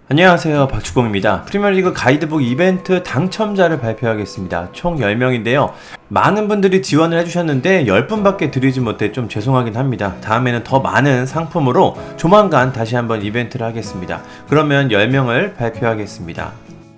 안녕하세요, 박주공입니다. 프리미어리그 가이드북 이벤트 당첨자를 발표하겠습니다. 총 10명인데요 많은 분들이 지원을 해주셨는데 10분밖에 드리지 못해 좀 죄송하긴 합니다. 다음에는 더 많은 상품으로 조만간 다시 한번 이벤트를 하겠습니다. 그러면 10명을 발표하겠습니다.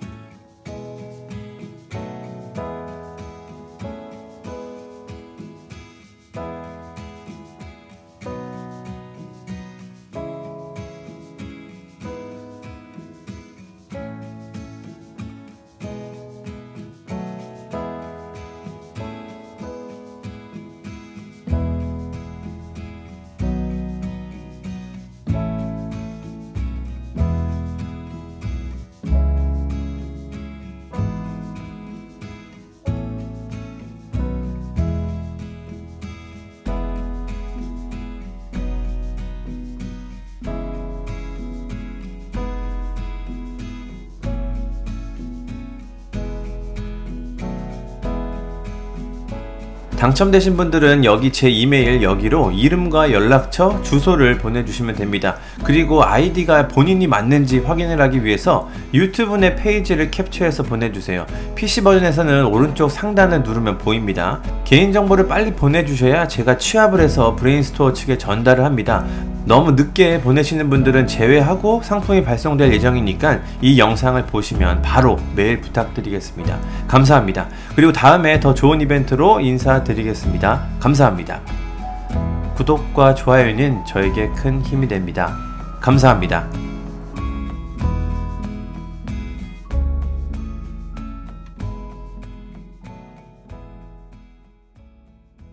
당첨되신 분들은 여기 제 이메일 여기로 이름과 연락처, 주소를 보내주시면 됩니다. 그리고 아이디가 본인이 맞는지 확인을 하기 위해서 유튜브 내 페이지를 캡처해서 보내주세요. PC 버전에서는 오른쪽 상단을 누르면 보입니다. 개인정보를 빨리 보내주셔야 제가 취합을 해서 브레인스토어 측에 전달을 합니다. 너무 늦게 보내시는 분들은 제외하고 상품이 발송될 예정이니까 이 영상을 보시면 바로 메일 부탁드리겠습니다. 감사합니다. 그리고 다음에 더 좋은 이벤트로 인사드리겠습니다. 감사합니다. 구독과 좋아요는 저에게 큰 힘이 됩니다. 감사합니다.